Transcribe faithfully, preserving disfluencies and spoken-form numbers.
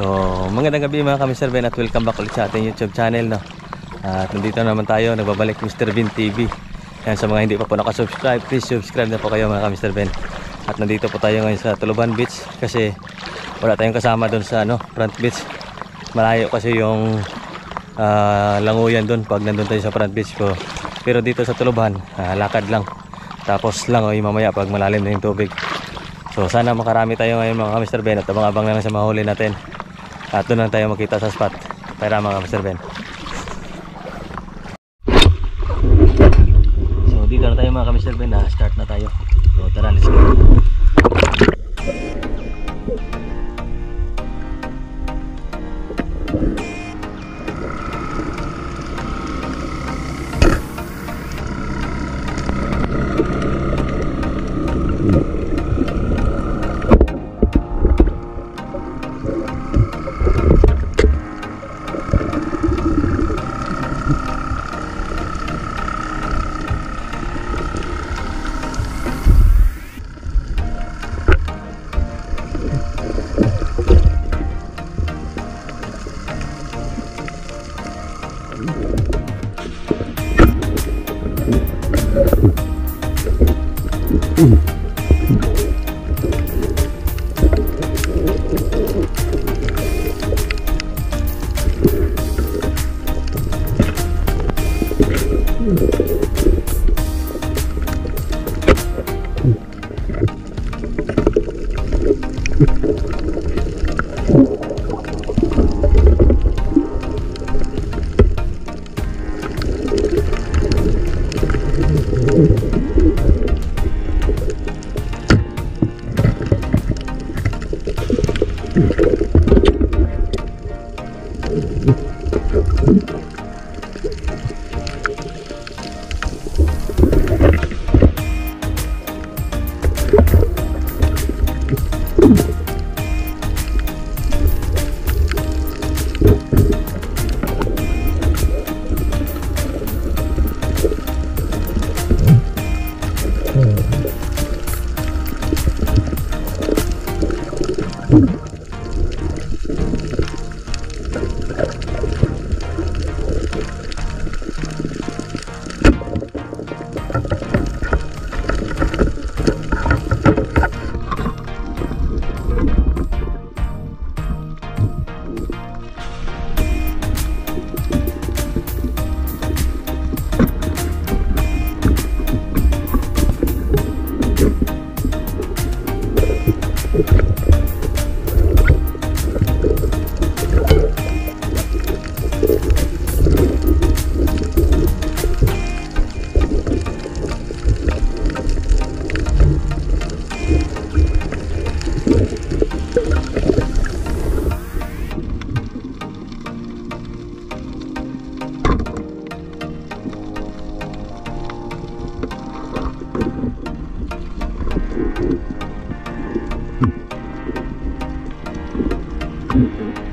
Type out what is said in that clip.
So, magandang gabi mga ka-Mister Ben at welcome back ulit sa ating YouTube channel, no? At nandito naman tayo, nagbabalik Mister Ben T V. Yan, sa mga hindi pa po nakasubscribe, please subscribe na po kayo mga ka-Mister Ben. At nandito po tayo ngayon sa Tuluban Beach kasi wala tayong kasama doon sa ano, front beach. Malayo kasi yung uh, languyan doon pag nandun tayo sa front beach ko. Pero dito sa Tuluban, uh, lakad lang. Tapos langoy mamaya pag malalim na yung tubig. So sana makarami tayo ngayon mga ka-Mister Ben at abang-abang lang sa mahuli natin. At doon lang tayo makita sa spot. Tara mga ka-Mister Ben. So dito na tayo mga ka-Mister Ben, na start na tayo. So tara, let's go. Mm-hmm.